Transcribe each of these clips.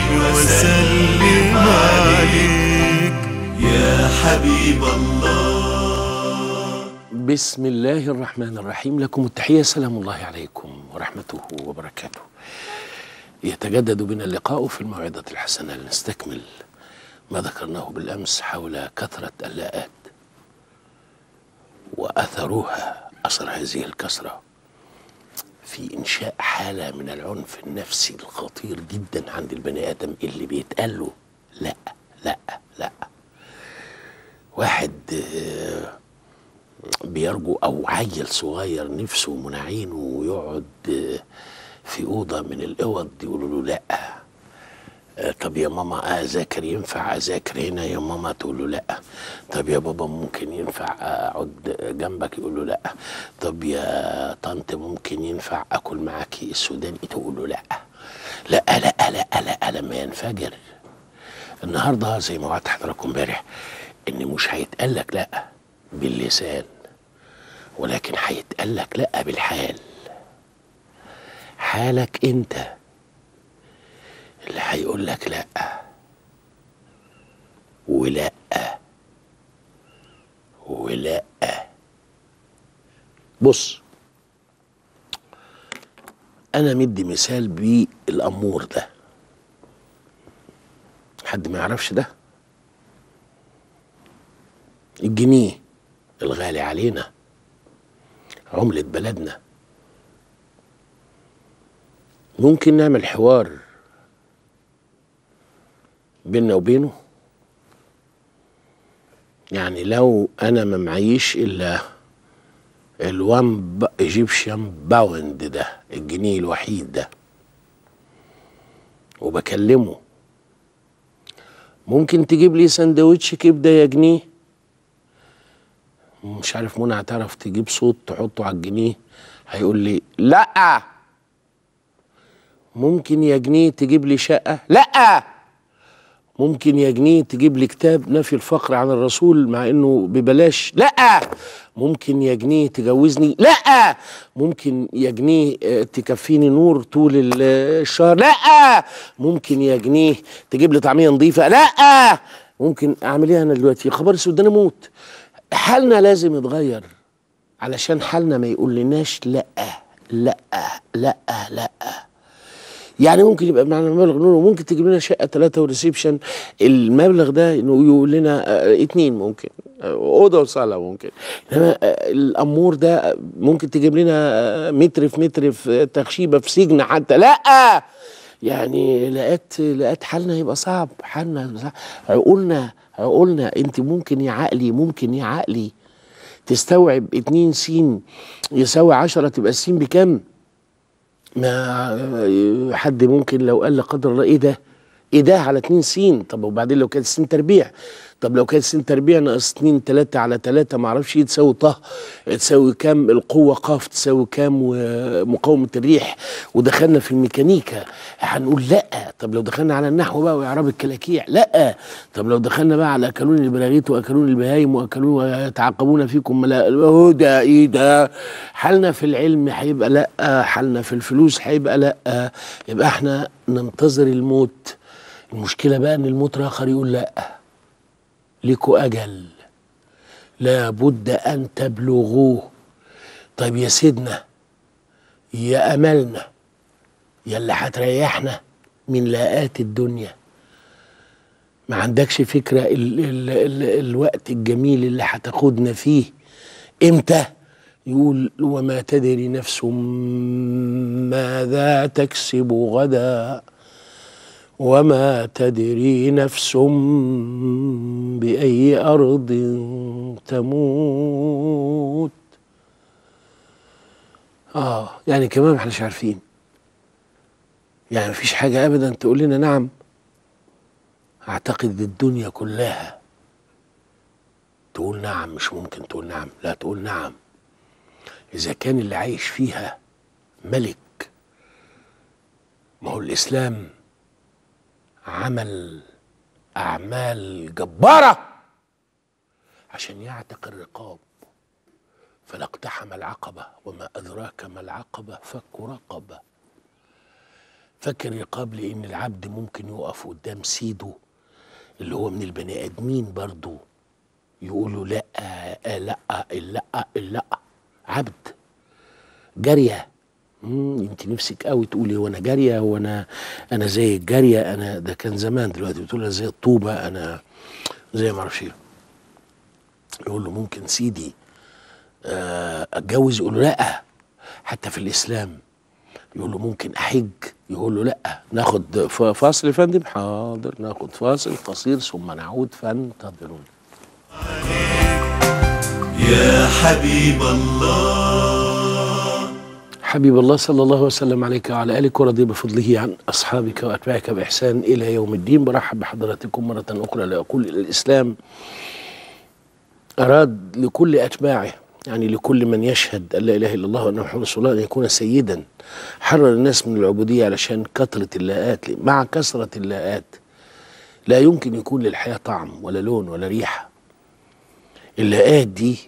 وسلم عليك يا حبيب الله. بسم الله الرحمن الرحيم. لكم التحية، سلام الله عليكم ورحمته وبركاته. يتجدد بنا اللقاء في الموعظة الحسنة لنستكمل ما ذكرناه بالأمس حول كثرة اللاءات وأثرها، أثر هذه الكثرة في إنشاء حالة من العنف النفسي الخطير جدا عند البني آدم اللي بيتقال له لا لا لا. واحد بيرجو، أو عيل صغير نفسه منعينه ويقعد في أوضة من الأوض يقولوا له لا. طب يا ماما أذاكر، ينفع أذاكر هنا يا ماما؟ تقول له لا. طب يا بابا ممكن ينفع أقعد جنبك؟ يقول له لا. طب يا طنط ممكن ينفع أكل معاكي السوداني؟ تقول له لا لا لا لا لا. لما ينفجر النهارده زي ما وعدت حضراتكم امبارح إن مش هيتقال لك لا باللسان، ولكن هيتقال لك لا بالحال. حالك أنت اللي هيقول لك لا ولا ولا. بص، انا مدي مثال بالامور ده. حد ما يعرفش ده؟ الجنيه الغالي علينا، عملة بلدنا. ممكن نعمل حوار بيننا وبينه؟ يعني لو انا ما معيش الا الوان ايجيبشن باوند ده، الجنيه الوحيد ده، وبكلمه، ممكن تجيب لي سندوتش كبده يا جنيه؟ مش عارف منى هتعرف تجيب صوت تحطه على الجنيه؟ هيقول لي لا. ممكن يا جنيه تجيب لي شقه؟ لا. ممكن يا جنيه تجيب لي كتاب نفي الفقر عن الرسول مع انه ببلاش؟ لا. ممكن يا جنيه تجوزني؟ لا. ممكن يا جنيه تكفيني نور طول الشهر؟ لا. ممكن يا جنيه تجيب لي طعميه نظيفه؟ لا. ممكن اعمل ايه انا دلوقتي؟ خبر اسود انا اموت. حالنا لازم يتغير علشان حالنا ما يقول لناش لا لا لا لا. يعني ممكن يبقى معنا مبلغ نقول ممكن تجيب لنا شقه 3 وريسبشن، المبلغ ده انه يقول لنا 2 ممكن اوضه وصاله ممكن. انما الامور ده ممكن تجيب لنا متر في متر في تخشيبه في سجن حتى؟ لا. يعني لقيت حالنا يبقى صعب، حالنا يبقى صعب. عقولنا انت ممكن يا عقلي تستوعب 2 س يساوي 10 تبقى السين بكام؟ ما حد ممكن لو قال لا قدر الله ايه ده على 2 س؟ طب وبعدين لو كانت س تربيع؟ طب لو كانت س تربيع ناقص 2 3 على 3 ما اعرفش تساوي تساوي كام؟ القوه قاف تساوي كام؟ ومقاومه الريح. ودخلنا في الميكانيكا هنقول لا. طب لو دخلنا على النحو بقى واعراب الكلاكيع؟ لا. طب لو دخلنا بقى على اكلون البراغيث واكلون البهايم واكلون ويتعاقبون فيكم هو ده ايه ده؟ حالنا في العلم هيبقى لا، حالنا في الفلوس هيبقى لا. يبقى احنا ننتظر الموت. المشكله بقى ان الموت الاخر يقول لا، ليكوا اجل لابد ان تبلغوه. طيب يا سيدنا، يا املنا، يا اللي هتريحنا من لاءات الدنيا، ما عندكش فكره الوقت الجميل اللي هتاخدنا فيه امتى؟ يقول وما تدري نفس ماذا تكسب غدا وما تدري نفس بأي أرض تموت. يعني كمان ما احناش عارفين. يعني مفيش حاجة أبدا تقول لنا نعم. أعتقد الدنيا كلها تقول نعم، مش ممكن تقول نعم، لا تقول نعم. إذا كان اللي عايش فيها ملك، ما هو الإسلام عمل أعمال جبارة عشان يعتق الرقاب. فلا اقتحم العقبة وما أدراك ما العقبة فك رقبة. فك الرقاب لان العبد ممكن يقف قدام سيده اللي هو من البني ادمين برضه يقول له لا لا لا لا. عبد جاريه. انت نفسك قوي تقولي وانا جاريه وانا زي الجاريه، انا ده كان زمان، دلوقتي بتقول زي الطوبه، انا زي ما اعرفش ايه. يقول له ممكن سيدي اتجوز؟ يقول له لا. حتى في الاسلام يقول له ممكن احج؟ يقول له لا. ناخد فاصل يا فندم؟ حاضر، ناخد فاصل قصير ثم نعود فانتظرونا. يا حبيب الله، حبيب الله صلى الله وسلم عليك وعلى آلك ورضي بفضله عن أصحابك وأتباعك بإحسان إلى يوم الدين. برحب بحضراتكم مرة أخرى. لا أقول الإسلام أراد لكل أتباعه، يعني لكل من يشهد أن لا إله إلا الله وأن محمد رسول الله، أن يكون سيدا حرر الناس من العبودية، علشان كثرة اللاءات. مع كثرة اللاءات لا يمكن يكون للحياة طعم ولا لون ولا ريحة. اللاءات دي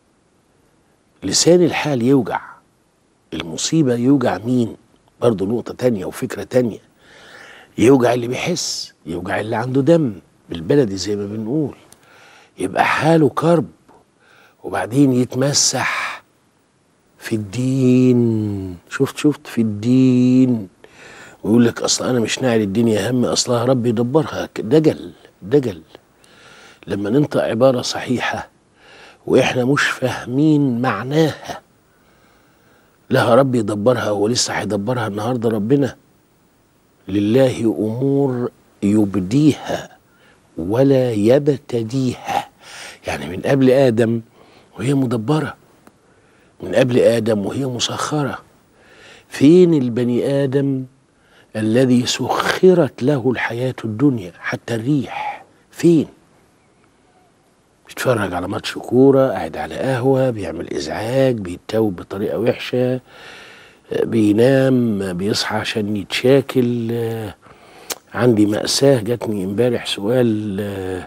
لسان الحال يوجع، المصيبة يوجع مين؟ برضه نقطة تانية وفكرة تانية. يوجع اللي بيحس، يوجع اللي عنده دم، بالبلدي زي ما بنقول، يبقى حاله كرب، وبعدين يتمسح في الدين. شفت في الدين، ويقول لك اصل انا مش ناعي الدنيا هم، اصلها ربي يدبرها. دجل. لما ننطق عبارة صحيحة واحنا مش فاهمين معناها، لها ربي يدبرها، ولسه هيدبرها النهارده ربنا. لله امور يبديها ولا يبتديها، يعني من قبل ادم وهي مدبره، من قبل ادم وهي مسخره. فين البني ادم الذي سخرت له الحياه الدنيا؟ حتى الريح فين؟ بيتفرج على ماتش كوره، قاعد على قهوه، بيعمل ازعاج، بيتوب بطريقه وحشه، بينام، بيصحى عشان يتشاكل. عندي مأساة جاتني امبارح، سؤال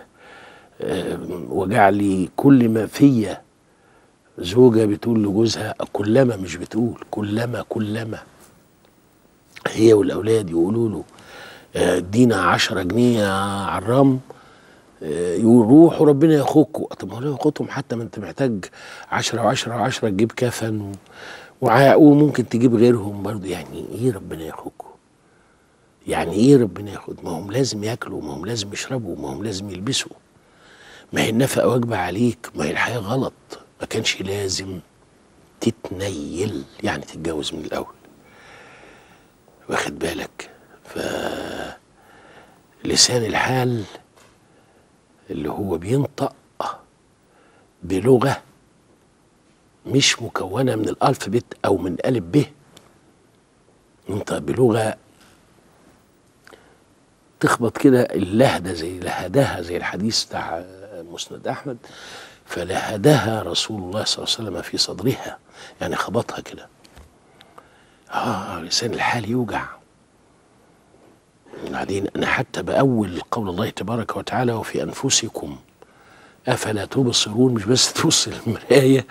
وجع لي كل ما فيا. زوجة بتقول لجوزها كلما، مش بتقول كلما هي والأولاد يقولوا له ادينا 10 جنيه يا عرام، يقول روحوا ربنا ياخدكم. طب ما هو ياخدهم، حتى ما انت محتاج 10 و10 و10 تجيب كفن وممكن تجيب غيرهم برضه. يعني ايه ربنا ياخدكم؟ يعني ايه ربنا ياخد؟ ما هم لازم ياكلوا، ما هم لازم يشربوا، ما هم لازم يلبسوا، ما هي النفقه واجبه عليك، ما هي الحياه غلط. ما كانش لازم تتنيل يعني تتجوز من الاول، واخد بالك؟ فلسان الحال اللي هو بينطق بلغه مش مكونه من الالفابت او من الف ب، ينطق بلغه تخبط كده اللهدة زي لهدها، زي الحديث بتاع مسند أحمد، فلهدها رسول الله صلى الله عليه وسلم في صدرها، يعني خبطها كده. لسان الحال يوجع. وبعدين أنا حتى بأول قول الله تبارك وتعالى وفي أنفسكم أفلا تبصرون، مش بس تبص المراية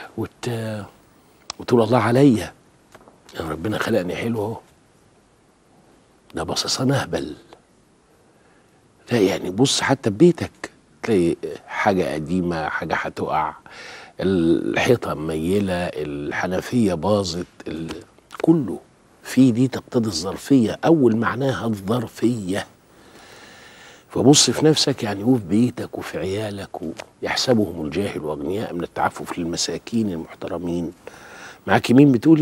وتقول الله عليا، يعني ربنا خلقني حلو اهو، ده بصصان أهبل. لا يعني بص حتى ببيتك تلاقي حاجة قديمة، حاجة هتقع، الحيطة مميلة، الحنفية باظت، كله في دي تقتضي الظرفية. أول معناها الظرفية. فبص في نفسك، يعني وفي بيتك وفي عيالك، ويحسبهم الجاهل وأغنياء من التعفف للمساكين المحترمين. معاكي مين بتقولي؟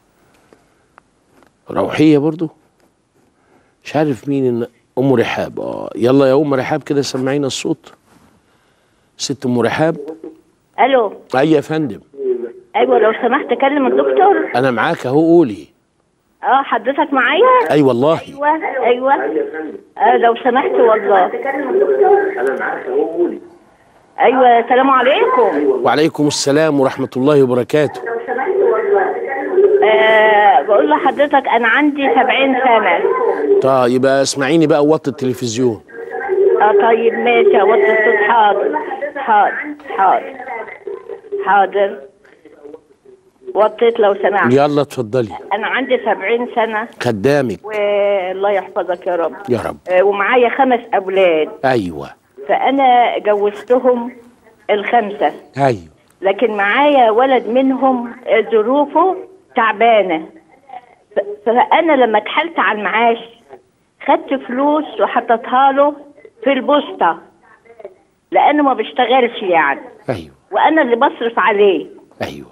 روحية برضو؟ مش عارف مين. ام رحاب. يلا يا ام رحاب كده سمعينا الصوت. ست ام رحاب. الو. ايوه يا فندم. ايوه لو سمحت كلم الدكتور. انا معاك اهو، قولي. حضرتك معايا؟ اي والله. ايوه لو سمحت والله. انا معاك اهو، قولي. ايوه السلام عليكم. وعليكم السلام ورحمه الله وبركاته. لو سمحت والله. بقول لحضرتك انا عندي 70 سنه. طيب يبقى اسمعيني بقى ووطي التلفزيون. طيب ماشي، اوطي الصوت. حاضر. وطيت لو سمحت. يلا اتفضلي. انا عندي 70 سنه. خدامك. والله يحفظك يا رب. يا رب. ومعايا 5 اولاد. ايوه. فانا جوزتهم ال5. ايوه. لكن معايا ولد منهم ظروفه تعبانه. فانا لما اتحلت على المعاش خدت فلوس وحطيتها له في البوسطه لانه ما بيشتغلش يعني. ايوه. وانا اللي بصرف عليه. ايوه.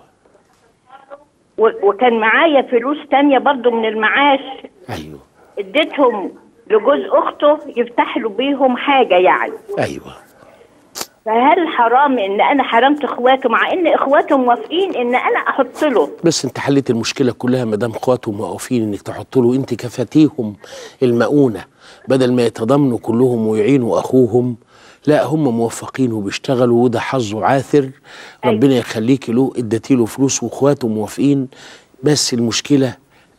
وكان معايا فلوس تانية برضو من المعاش. ايوه. اديتهم لجوز اخته يفتح له بيهم حاجه يعني. ايوه. فهل حرام ان انا حرمت اخواته مع ان اخواته موافقين ان انا احط له؟ بس انت حليت المشكله كلها ما دام اخواته موقفين انك تحط له، انت كفتيهم المؤونه بدل ما يتضامنوا كلهم ويعينوا اخوهم. لا، هم موفقين وبيشتغلوا وده حظه عاثر. ربنا يخليكي له، اديتي له فلوس واخواته موافقين. بس المشكله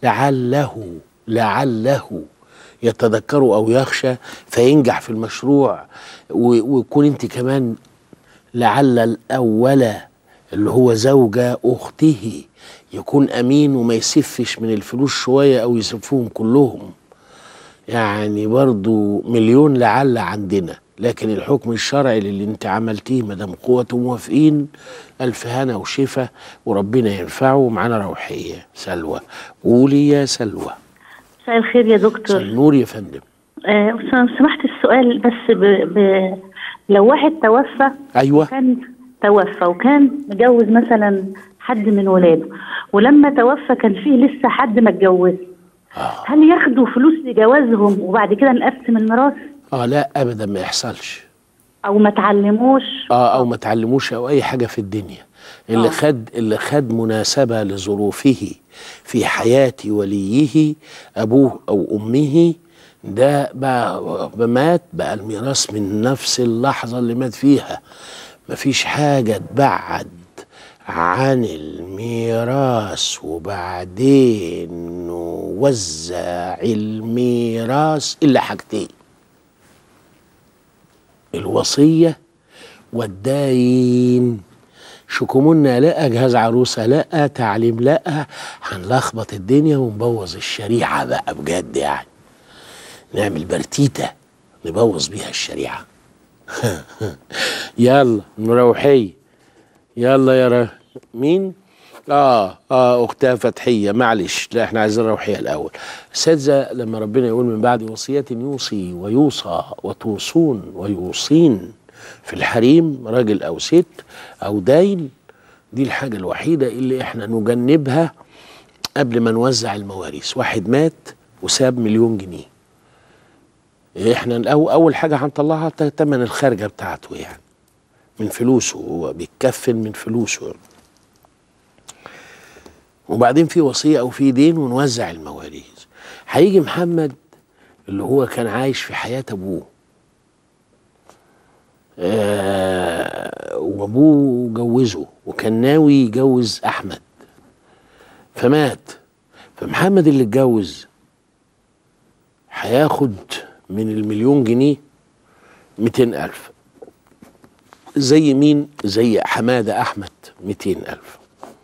لعله يتذكروا او يخشى فينجح في المشروع، ويكون انت كمان لعل الاول اللي هو زوجة اخته يكون امين وما يسفش من الفلوس شويه او يسفوهم كلهم. يعني برضو مليون لعل عندنا، لكن الحكم الشرعي اللي انت عملتيه مدام قوته موافقين الف هنا وشفا وربنا ينفعه. معانا روحيه سلوى. قولي يا سلوى. مساء الخير يا دكتور. مساء النور يا فندم. لو سمحت السؤال بس لو واحد توفى. ايوه. وكان مجوز مثلا حد من ولاده، ولما توفى كان فيه لسه حد ما اتجوز، هل ياخدوا فلوس لجوازهم وبعد كده نقسم الميراث؟ لا ابدا، ما يحصلش. او ما تعلموش. او ما تعلموش او اي حاجه في الدنيا. اللي خد مناسبه لظروفه في حياه وليه ابوه او امه، ده بقى مات بقى الميراث من نفس اللحظه اللي مات فيها. مفيش حاجه تبعد عن الميراث وبعدين نوزع الميراث الا حاجتين: الوصيه والدين. شكومنا لا، جهاز عروسه لا، تعليم لا، هنلخبط الدنيا ونبوظ الشريعه بقى بجد يعني. نعمل برتيته نبوظ بيها الشريعه. يلا نروحي. يلا يا مين؟ اختها فتحيه. معلش، لا احنا عايزين روحيه الاول. السادسه لما ربنا يقول من بعد وصيه يوصي ويوصى وتوصون ويوصين في الحريم راجل او ست او دين، دي الحاجه الوحيده اللي احنا نجنبها قبل ما نوزع المواريث. واحد مات وساب 1,000,000 جنيه، احنا اول حاجه هنطلعها تمن الخارجه بتاعته يعني من فلوسه، هو بيتكفل من فلوسه. وبعدين في وصيه او في دين ونوزع المواريث. هيجي محمد اللي هو كان عايش في حياه ابوه، وابوه جوزه وكان ناوي يجوز احمد فمات. فمحمد اللي اتجوز هياخد من 1,000,000 جنيه 200,000. زي مين؟ زي حماده احمد 200,000.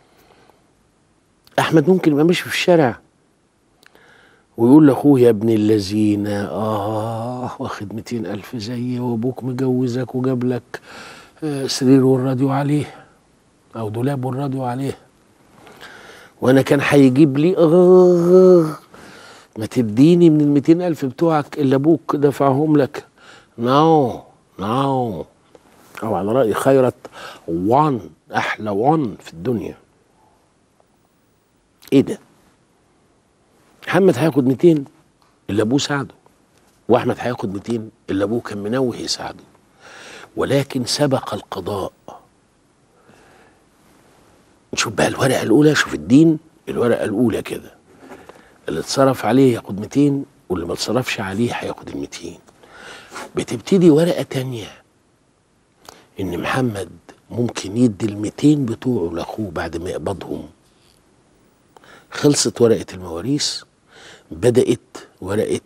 احمد ممكن يبقى ماشي في الشارع ويقول لاخوه يا ابن الذين واخد 200,000 زيي وابوك مجوزك وجاب لك سرير والراديو عليه او دولاب والراديو عليه، وانا كان هيجيب لي ما تديني من 200,000 بتوعك اللي ابوك دفعهم لك. ناو او على رأي خيرت احلى في الدنيا. ايه ده؟ محمد هياخد 200 اللي ابوه ساعده، واحمد هياخد 200 اللي ابوه كان منوه يساعده، ولكن سبق القضاء. نشوف بقى الورقه الاولى، شوف الدين. الورقه الاولى كده اللي اتصرف عليه ياخد 200 واللي ما اتصرفش عليه هياخد 200. بتبتدي ورقه تانيه ان محمد ممكن يدي 200 بتوعه لاخوه بعد ما يقبضهم. خلصت ورقه المواريث، بدأت ورقة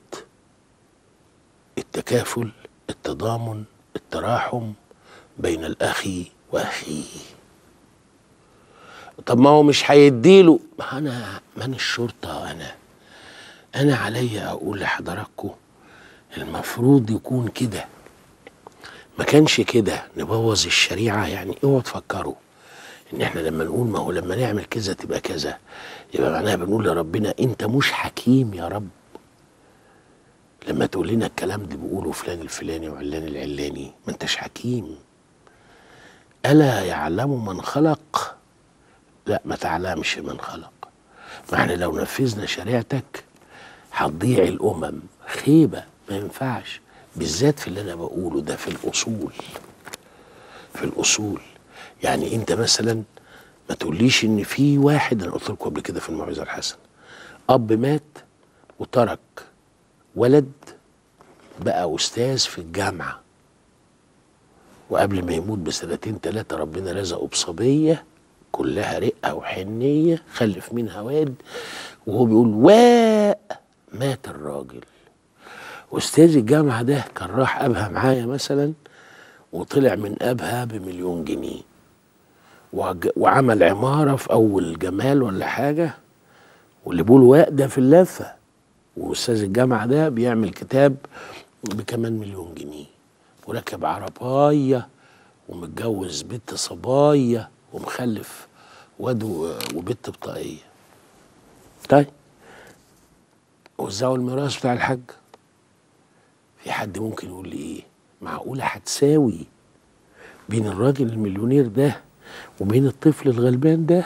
التكافل، التضامن، التراحم بين الأخ وأخيه. طب ما هو مش هيديله. ما انا الشرطه، انا عليا اقول لحضراتكم المفروض يكون كده. ما كانش كده نبوظ الشريعه. يعني اوعوا تفكروا ان احنا لما نقول ما هو لما نعمل كذا تبقى كذا يبقى معناها بنقول لربنا انت مش حكيم يا رب. لما تقول لنا الكلام ده بيقوله فلان الفلاني وعلان العلاني، ما انتش حكيم. ألا يعلم من خلق؟ لا، ما تعلمش من خلق. ما احنا لو نفذنا شريعتك هتضيع الأمم. خيبة، ما ينفعش، بالذات في اللي أنا بقوله ده، في الأصول. في الأصول يعني أنت مثلا ما تقوليش إن في واحد، أنا قلت لكم قبل كده في الموعظة الحسنة، أب مات وترك ولد بقى أستاذ في الجامعة، وقبل ما يموت بسنتين 3 ربنا رزقه بصبية كلها رقة وحنية، خلف منها واد، وهو بيقول مات الراجل. أستاذ الجامعة ده كان راح أبها معايا مثلا وطلع من أبها ب1,000,000 جنيه وعمل عمارة في أول جمال ولا حاجة، واللي بيقول ده في اللفة. وأستاذ الجامعة ده بيعمل كتاب بكمان 1,000,000 جنيه، وركب عرباية ومتجوز بنت صباية ومخلف واد وبنت بطاقية. طيب وزعوا الميراث بتاع الحاج. في حد ممكن يقول لي ايه؟ معقولة هتساوي بين الراجل المليونير ده وبين الطفل الغلبان ده؟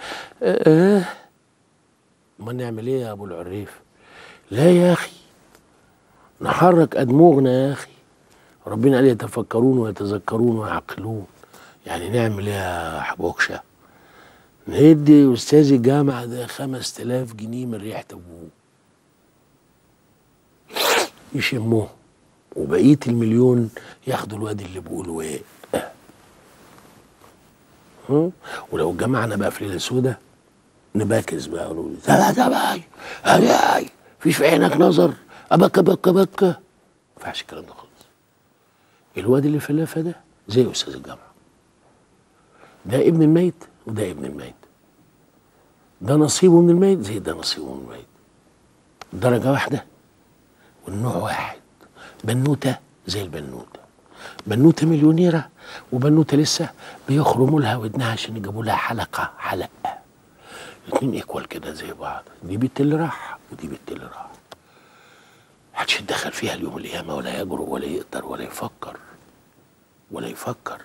ما نعمل ايه يا ابو العريف؟ لا يا اخي، نحرك ادمغنا يا اخي. ربنا قال يتفكرون ويتذكرون ويعقلون. يعني نعمل ايه يا حبوكشه؟ ندي استاذ الجامعه ده 5000 جنيه من ريحه ابوه يشموه، وبقيه ال1,000,000 ياخدوا الواد اللي بيقولوا ايه. ولو اتجمعنا بقى في ليله سودة نباكز بقى ونقول فيش في عينك نظر، ابكى بكى بكى. ما ينفعش الكلام ده خالص. الواد اللي في اللفه ده زي استاذ الجامعه، ده ابن الميت وده ابن الميت، ده نصيبه من الميت زي ده نصيبه من الميت، درجه واحده والنوع واحد. بنوته زي البنوته، بنوته مليونيره وبنوته لسه بيخرموا لها ودنها عشان يجيبوا لها حلقه. الاثنين ايكوال كده زي بعض. دي بنت اللي راح ودي بنت اللي راح. محدش يتدخل فيها اليوم القيامه ولا يجرؤ ولا يقدر ولا يفكر.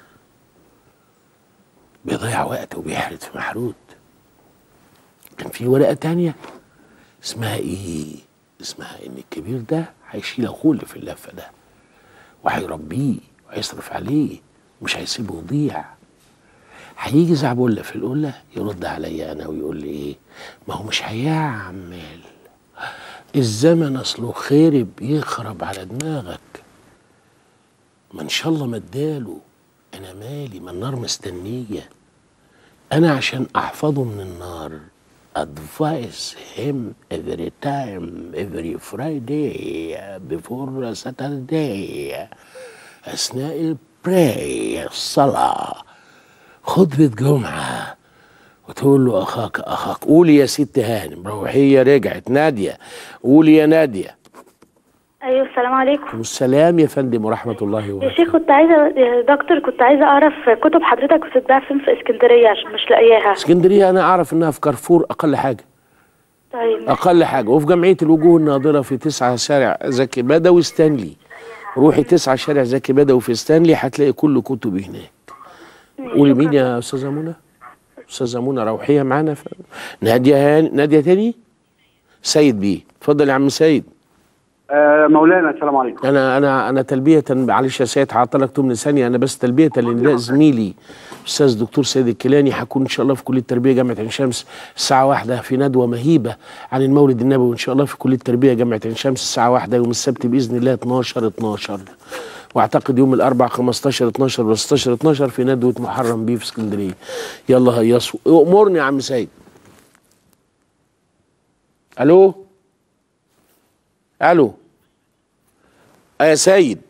بيضيع وقت وبيحرد في محروت. كان في ورقه تانية اسمها ايه؟ اسمها ان الكبير ده هيشيل اخوه اللي في اللفه ده وهيربيه وهيصرف عليه ومش هيسيبه يضيع. هيجي زعبله في القله يرد عليا انا ويقول لي ايه؟ ما هو مش هيعمل الزمن اصله خرب يخرب على دماغك. ما ان شاء الله ما اداله، انا مالي، ما النار مستنيه. انا عشان احفظه من النار advise him every time every Friday before Saturday اثناء الصلاه خطبه جمعه وتقول له اخاك قولي يا ست هانم. روحيه رجعت ناديه، قولي يا ناديه. ايوه السلام عليكم. والسلام يا فندم ورحمه الله وبركاته. يا شيخ يا دكتور كنت عايزه اعرف كتب حضرتك بتتباع فين في اسكندريه عشان مش لاقياها. اسكندريه انا اعرف انها في كارفور اقل حاجه. طيب اقل حاجه، وفي جمعيه الوجوه الناضره في 9 شارع زكي بدوي ستانلي. روحي 9 شارع زكي بدوي في ستانلي هتلاقي كل كتبي هناك. قولي مين يا استاذه منى؟ استاذه منى روحيه معانا. ناديه تاني. سيد بيه، اتفضل يا عم سيد. مولانا السلام عليكم. انا تلبيه، معلش يا سيد هعطلك 8 ثانيه، انا بس تلبيه لان زميلي استاذ دكتور سيد الكيلاني هكون ان شاء الله في كليه التربيه جامعه عين شمس الساعه 1 في ندوه مهيبه عن المولد النبوي، وان شاء الله في كليه التربيه جامعه عين شمس الساعه 1 يوم السبت باذن الله 12 واعتقد يوم الاربع 15 12 و 16 12 في ندوه محرم بيه في اسكندريه. يلا هيصوا امرني يا عم سيد. الو يا سيد.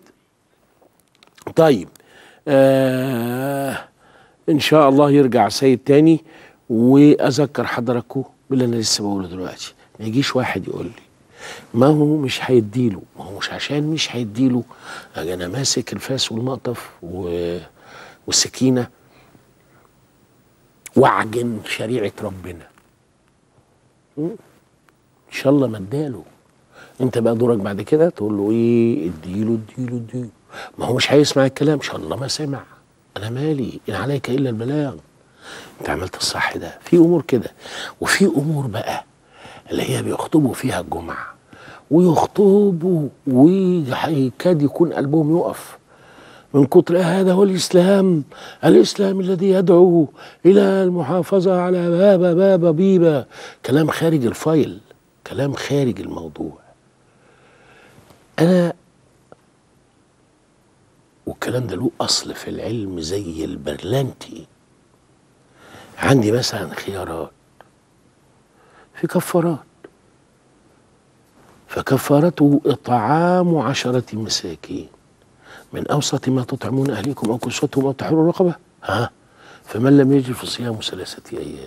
طيب ان شاء الله يرجع سيد تاني واذكر حضراتكم باللي انا لسه بقوله دلوقتي. ما يجيش واحد يقول لي ما هو مش هيديله، ما هو مش عشان مش هيديله اجي انا ماسك الفاس والمقطف والسكينه واعجن شريعه ربنا. ان شاء الله ما اداله. انت بقى دورك بعد كده تقول له ايه؟ اديله اديله اديله. ما هو مش هيسمع الكلام، ان شاء الله ما سمع، انا مالي، ان عليك الا البلاغ. انت عملت الصح ده. في امور كده، وفي امور بقى اللي هي بيخطبوا فيها الجمعه ويخطبوا ويكاد يكون قلبهم يقف من كتر هذا هو الاسلام، الاسلام الذي يدعو الى المحافظه على بابا بيبا. كلام خارج الفايل، كلام خارج الموضوع. انا والكلام ده له اصل في العلم زي البرلنتي. عندي مثلا خيارات في كفارات، فكفارته إطعام 10 مساكين من أوسط ما تطعمون أهليكم أو كسوتهم أو تحرير رقبة. فمن لم يجد فصيام 3 أيام.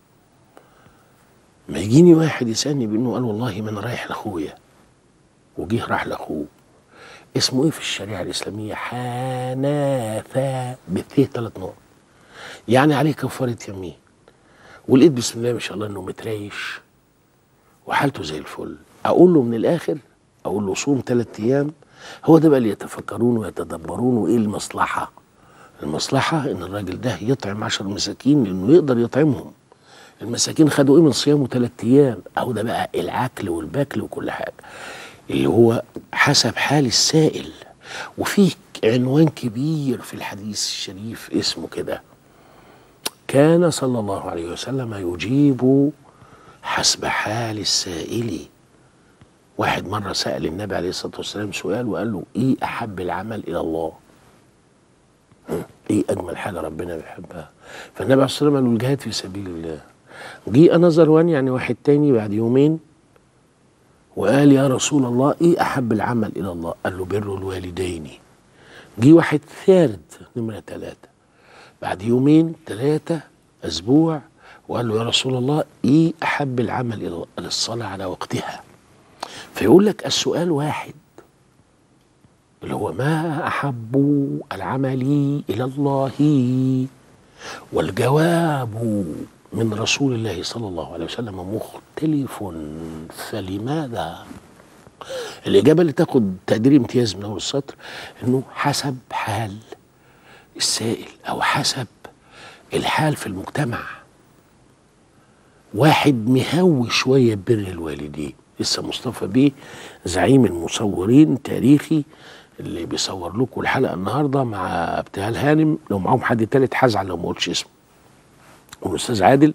ما يجيني واحد يسألني بأنه قال والله ما أنا رايح لأخويا، وجيه راح لأخوه، اسمه إيه في الشريعة الإسلامية؟ حناثة بثيه 3 نقط، يعني عليه كفارة يمين، ولقيت بسم الله ما شاء الله إنه متريش وحالته زي الفل. اقول له من الاخر، اقول له صوم 3 ايام. هو ده بقى اللي يتفكرون ويتدبرون وايه المصلحه. المصلحه ان الراجل ده يطعم 10 مساكين لانه يقدر يطعمهم. المساكين خدوا ايه من صيامه 3 ايام؟ اهو ده بقى العكل والبكل وكل حاجه اللي هو حسب حال السائل. وفيه عنوان كبير في الحديث الشريف اسمه كده: كان صلى الله عليه وسلم يجيب حسب حال السائل. واحد مرة سأل النبي عليه الصلاة والسلام سؤال وقال له ايه أحب العمل إلى الله؟ ايه أجمل حاجة ربنا بيحبها؟ فالنبي عليه الصلاة والسلام قال له الجهاد في سبيل الله. جه أنذر وان يعني واحد تاني بعد يومين وقال يا رسول الله ايه أحب العمل إلى الله؟ قال له بر الوالدين. جه واحد ثالث نمرة 3 بعد يومين 3 أسبوع وقال له يا رسول الله ايه أحب العمل إلى الله؟ قال الصلاة على وقتها. فيقول لك السؤال واحد اللي هو ما أحب العمل إلى الله، والجواب من رسول الله صلى الله عليه وسلم مختلف. فلماذا؟ الإجابة اللي تاخد تقدير امتياز من أول السطر إنه حسب حال السائل أو حسب الحال في المجتمع. واحد مهوي شوية ببر الوالدين، لسه مصطفى بيه زعيم المصورين تاريخي اللي بيصور لكم الحلقه النهارده مع ابتهال هانم، لو معاهم حد تالت هزعل لو ما قلتش اسمه. والاستاذ عادل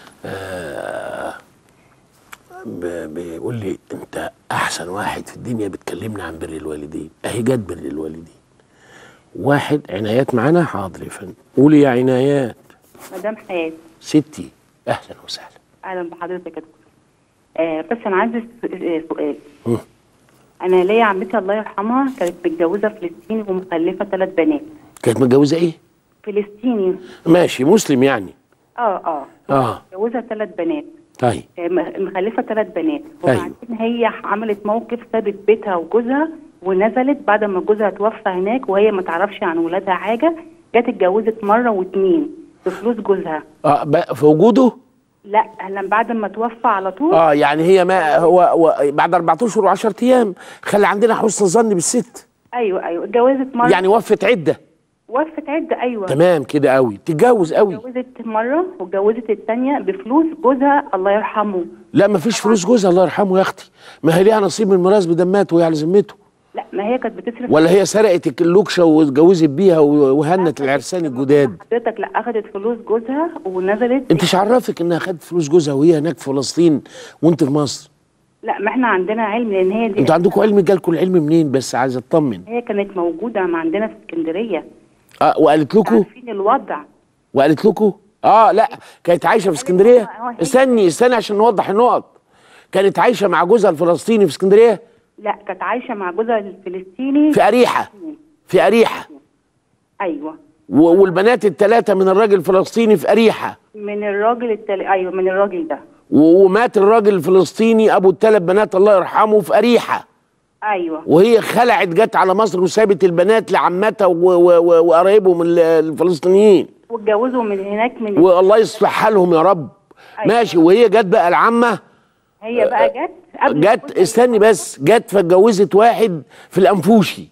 بيقول لي انت احسن واحد في الدنيا بتكلمنا عن بر الوالدين. اهي جت بر الوالدين. واحد عنايات معانا؟ حاضر يا فندم. قولي يا عنايات. مدام حياة. ستي اهلا وسهلا. اهلا بحضرتك يا دكتور. بس انا عندي سؤال. انا ليا عمتي الله يرحمها كانت متجوزه فلسطيني ومخلفه 3 بنات. كانت متجوزه ايه؟ فلسطيني. ماشي، مسلم يعني. متجوزه 3 بنات. طيب. مخلفه 3 بنات. وبعدين هي عملت موقف، سابت بيتها وجوزها ونزلت بعد ما جوزها توفى هناك وهي ما تعرفش عن ولادها حاجه. جت اتجوزت مره و2 بفلوس جوزها. في وجوده؟ لا، لما بعد ما توفى على طول. يعني هي ما هو بعد 4 أشهر و10 أيام. خلي عندنا حسن ظن بالست. ايوه اتجوزت مره. يعني وفت عده. ايوه. تمام كده قوي. تتجوز قوي. اتجوزت مره واتجوزت الثانيه بفلوس جوزها الله يرحمه. لا ما فيش فلوس جوزها الله يرحمه يا اختي. ما هي ليها نصيب من الميراث بدمات وهي على ذمته. لا، ما هي كانت بتصرف. ولا هي سرقت اللوكشه واتجوزت بيها وهنت العرسان الجداد؟ حضرتك لا، اخذت فلوس جوزها ونزلت. انت عرفك انها خدت فلوس جوزها وهي هناك في فلسطين وانت في مصر؟ لا، ما احنا عندنا علم لان هي دي. انتوا عندكم علم؟ جالكم العلم منين بس؟ عايز اطمن. هي كانت موجوده عندنا في اسكندريه. وقالت لكم؟ عارفين الوضع. وقالت لكم؟ لا كانت عايشه في اسكندريه. استني عشان نوضح النقط. كانت عايشه مع جوزها الفلسطيني في اسكندريه؟ لا، كانت عايشه مع جوزها الفلسطيني في أريحة. ايوه. والبنات الثلاثه من الراجل الفلسطيني في اريحه. من الراجل ايوه من الراجل ده. ومات الراجل الفلسطيني ابو الثلاث بنات الله يرحمه في اريحه. ايوه. وهي خلعت جت على مصر وسابت البنات لعمتها وقرايبهم الفلسطينيين. واتجوزوا من هناك من والله يصلح حالهم يا رب. أيوة. ماشي. وهي جت بقى العمه. هي بقى جت استني بس، جت فاتجوزت واحد في الانفوشي.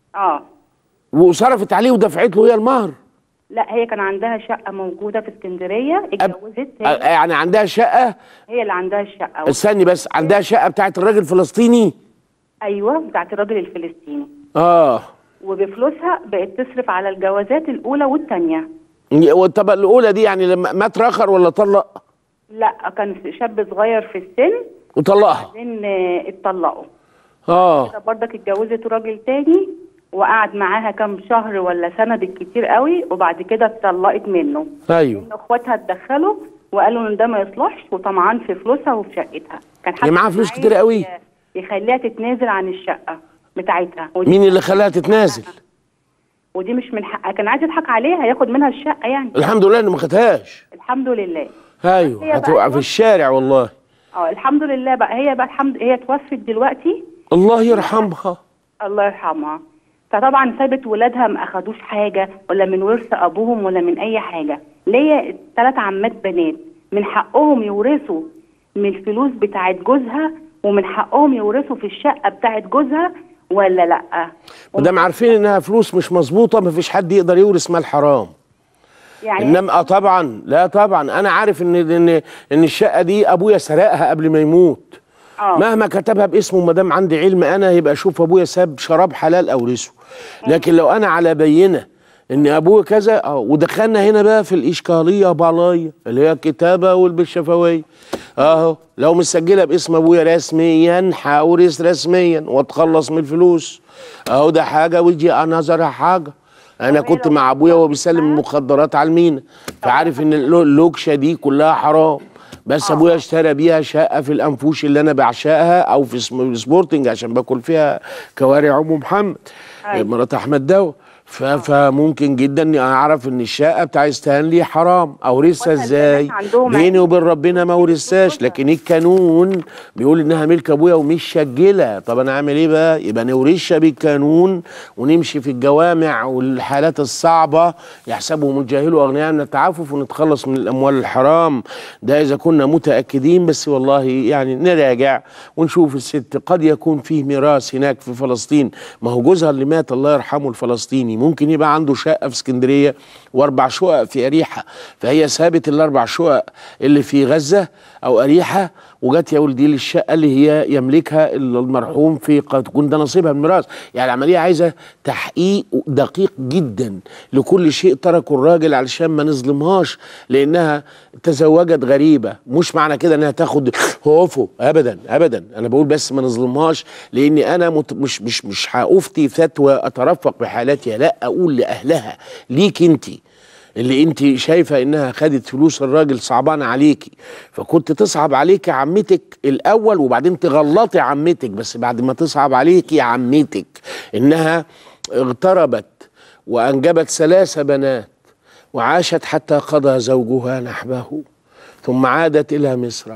وصرفت عليه ودفعت له هي المهر. لا هي كان عندها شقه موجوده في اسكندريه، اتجوزت هي. يعني عندها شقه؟ هي اللي عندها الشقه. استني بس، عندها شقه بتاعت الراجل الفلسطيني؟ ايوه بتاعت الراجل الفلسطيني. وبفلوسها بقت تصرف على الجوازات الاولى والثانيه. طب الاولى دي يعني لما مات رخر ولا طلق؟ لا كان شاب صغير في السن وطلقها. بعدين اتطلقوا. كده برضك اتجوزت راجل تاني وقعد معاها كام شهر ولا سنه بالكتير قوي، وبعد كده اتطلقت منه. ايوه. ان اخواتها اتدخلوا وقالوا ان ده ما يصلحش وطمعان في فلوسها وفي شقتها. كان هي معاها فلوس كتير قوي. يخليها تتنازل عن الشقه بتاعتها. مين اللي خلاها تتنازل؟ ودي مش من حقها، كان عايز يضحك عليها ياخد منها الشقه يعني. الحمد لله انه ما خدهاش. الحمد لله. ايوه هتوقع في الشارع والله. الحمد لله بقى. هي بقى هي توفت دلوقتي. الله يرحمها. الله يرحمها. فطبعا سابت ولادها ما اخدوش حاجه ولا من ورث ابوهم ولا من اي حاجه. ليا 3 عمات بنات من حقهم يورثوا من الفلوس بتاعت جوزها، ومن حقهم يورثوا في الشقه بتاعت جوزها ولا لا؟ مادام عارفين انها فلوس مش مظبوطه مفيش حد يقدر يورث مال حرام. يعني انما طبعا لا طبعا انا عارف ان الشقه دي ابويا سرقها قبل ما يموت. مهما كتبها باسمه مادام عندي علم انا يبقى اشوف ابويا ساب شراب حلال اورثه. لكن لو انا على بينه ان ابويا كذا ودخلنا هنا بقى في الاشكاليه بالايه اللي هي الكتابه والبالشفويه. لو مسجله باسم ابويا رسميا هورث رسميا واتخلص من الفلوس. ده حاجه ويجي انظرها حاجه. انا كنت مع ابويا وهو بيسلم المخدرات على المينا، فعارف ان اللوكشه دي كلها حرام. بس ابويا اشترى بيها شقه في الانفوش اللي انا بعشقها، او في سبورتنج عشان باكل فيها كوارع ام محمد مرات احمد دوا. فممكن جدا اعرف ان الشقه بتاع ستانلي حرام. اورثها ازاي؟ بيني وبين ربنا ما اورثهاش، لكن القانون بيقول انها ملك ابويا ومش شجله. طب انا اعمل ايه بقى؟ يبقى نورثها بالقانون ونمشي في الجوامع والحالات الصعبه يحسبهم الجاهل اغنياء من التعفف ونتخلص من الاموال الحرام. ده اذا كنا متاكدين. بس والله يعني نراجع ونشوف الست قد يكون فيه ميراث هناك في فلسطين. ما هو جوزها اللي مات الله يرحمه الفلسطيني ممكن يبقى عنده شقه في اسكندريه و4 شقق في اريحه، فهي سابت ال4 شقق اللي في غزه او اريحه وجت يا ولدي للشقه اللي هي يملكها المرحوم في قد تكون ده نصيبها من الميراث. يعني العمليه عايزه تحقيق دقيق جدا لكل شيء تركه الراجل علشان ما نظلمهاش لانها تزوجت غريبه. مش معنى كده انها تاخد هوفو ابدا ابدا. انا بقول بس ما نظلمهاش لاني انا مش هافتي فتوى اترفق بحالاتها، لا اقول لاهلها ليك انت اللي انت شايفه انها خدت فلوس الراجل صعبان عليكي، فكنت تصعب عليكي عمتك الاول وبعدين تغلطي عمتك، بس بعد ما تصعب عليكي عمتك انها اغتربت وانجبت 3 بنات وعاشت حتى قضى زوجها نحبه ثم عادت الى مصر